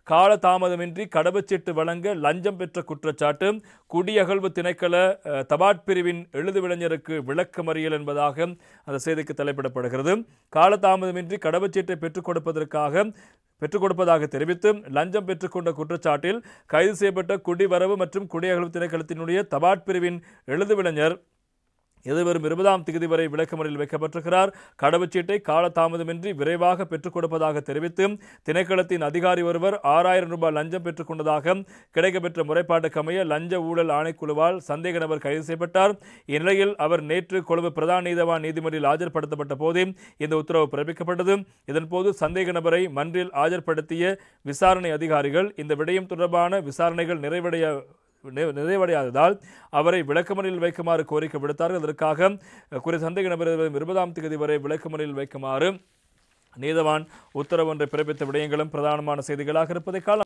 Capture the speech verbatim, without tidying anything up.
காலதாமதமின்றி கடவுச்சீட்டு வழங்க லஞ்சம் பெற்ற குற்றச்சாட்டு குடியகழ்வு திணைக்கள தபாட் பிரிவின் எழுதுவிளைஞருக்கு விளக்கமறியல் என்பதாக அந்த செய்திக்கு தலைப்பிடப்படுகிறது. காலதாமதமின்றி கடவுச்சீட்டை பெற்றுக் கொடுப்பதற்காக பெற்றுக் கொடுப்பதாக தெரிவித்து லஞ்சம் பெற்றுக்கொண்ட குற்றச்சாட்டில் கைது செய்யப்பட்ட குடிவரவு மற்றும் குடியகழ்வு திணைக்களத்தினுடைய தபாட் பிரிவின் எழுதுவிளைஞர் எதிர்வரும் இருபதாம் தேதி வரை விளக்கமறியலில் வைக்கப்பட்டிருக்கிறார். கடவுச்சீட்டை காலதாமதமின்றி விரைவாக பெற்றுக் கொடுப்பதாக தெரிவித்து திணைக்களத்தின் அதிகாரி ஒருவர் ஆறாயிரம் ரூபாய் லஞ்சம் பெற்றுக் கொண்டதாக கிடைக்கப்பெற்ற முறைப்பாட்டுக்கமைய லஞ்ச ஊழல் ஆணைக்குழுவால் சந்தேக நபர் கைது செய்யப்பட்டார். இந்நிலையில் அவர் நேற்று கொழும்பு பிரதான நீதவான் நீதிமன்றில் ஆஜர்படுத்தப்பட்ட போதே இந்த உத்தரவு பிறப்பிக்கப்பட்டது. இதன்போது சந்தேக நபரை மன்றில் ஆஜர்படுத்திய விசாரணை அதிகாரிகள் இந்த விடயம் தொடர்பான விசாரணைகள் நிறைவடைய நிறைவடையாததால் அவரை விளக்கமறியலில் வைக்குமாறு கோரிக்கை விடுத்தார்கள். அதற்காக குறித்த சந்தேக நபர் இருபதாம் தேதி வரை விளக்கமறியலில் வைக்குமாறு நீதவான் உத்தரவு ஒன்றை பிறப்பித்த விடயங்களும் பிரதானமான செய்திகளாக இருப்பதை காணலாம்.